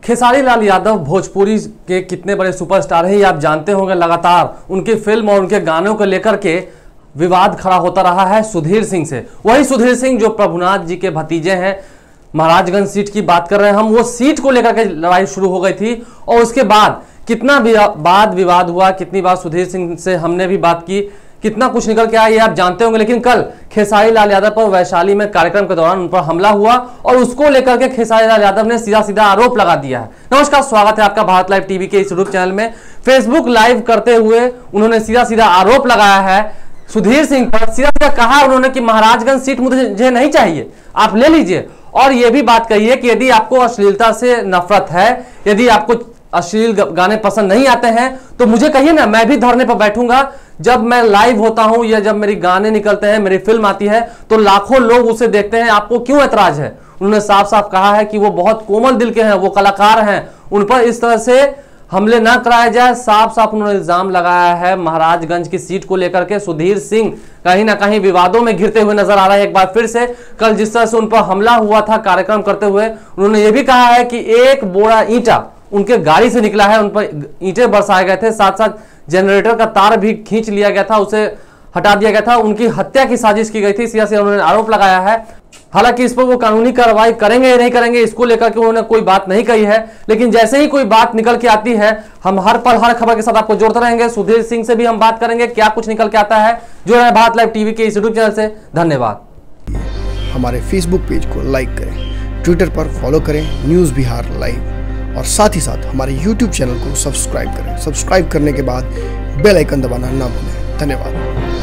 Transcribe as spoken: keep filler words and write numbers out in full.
खेसारी लाल यादव भोजपुरी के कितने बड़े सुपरस्टार हैं ये आप जानते होंगे। लगातार उनकी फिल्म और उनके गानों को लेकर के विवाद खड़ा होता रहा है सुधीर सिंह से। वही सुधीर सिंह जो प्रभुनाथ जी के भतीजे हैं, महाराजगंज सीट की बात कर रहे हैं हम, वो सीट को लेकर के लड़ाई शुरू हो गई थी और उसके बाद कितना वाद विवाद हुआ, कितनी बार सुधीर सिंह से हमने भी बात की, कितना कुछ निकल के आया ये आप जानते होंगे। लेकिन कल खेसारी लाल यादव पर वैशाली में कार्यक्रम के दौरान उन पर हमला हुआ और उसको लेकर के खेसारी लाल यादव ने सीधा सीधा आरोप लगा दिया है। नमस्कार, स्वागत है आपका भारत लाइव टीवी के इस यूट्यूब चैनल में। फेसबुक लाइव करते हुए उन्होंने सीधा सीधा आरोप लगाया है सुधीर सिंह पर। सीधा सीधा कहा उन्होंने कि महाराजगंज सीट मुझे नहीं चाहिए, आप ले लीजिए। और यह भी बात कही है कि यदि आपको अश्लीलता से नफरत है, यदि आपको अश्लील गाने पसंद नहीं आते हैं तो मुझे कहिए ना, मैं भी धरने पर बैठूंगा। जब मैं लाइव होता हूं या जब मेरी गाने निकलते हैं, मेरी फिल्म आती है तो लाखों लोग उसे देखते हैं, आपको क्यों ऐतराज है। उन्होंने साफ साफ कहा है कि वो बहुत कोमल दिल के हैं, वो कलाकार हैं, उन पर इस तरह से हमले ना कराया जाए। साफ साफ उन्होंने इल्जाम लगाया है महाराजगंज की सीट को लेकर के। सुधीर सिंह कहीं ना कहीं विवादों में घिरते हुए नजर आ रहा है एक बार फिर से। कल जिस तरह से उन पर हमला हुआ था कार्यक्रम करते हुए, उन्होंने ये भी कहा है कि एक बोरा ईंटा उनके गाड़ी से निकला है, उन पर ईंटें बरसाए गए थे, साथ साथ जनरेटर का तार भी खींच लिया गया था, उसे हटा दिया गया था, उनकी हत्या की साजिश की गई थी। सीधा सीधा उन्होंने आरोप लगाया है। हालांकि इस पर वो कानूनी कार्रवाई करेंगे या नहीं करेंगे इसको लेकर के उन्होंने कोई बात नहीं कही है। लेकिन जैसे ही कोई बात निकल के आती है हम हर पल हर खबर के साथ आपको जोड़ते रहेंगे। सुधीर सिंह से भी हम बात करेंगे, क्या कुछ निकल के आता है। जो है भारत लाइव टीवी के इस यूट्यूब चैनल से धन्यवाद। हमारे फेसबुक पेज को लाइक करें, ट्विटर पर फॉलो करें न्यूज़ बिहार लाइव, और साथ ही साथ हमारे यूट्यूब चैनल को सब्सक्राइब करें। सब्सक्राइब करने के बाद बेल आइकन दबाना ना भूलें। धन्यवाद।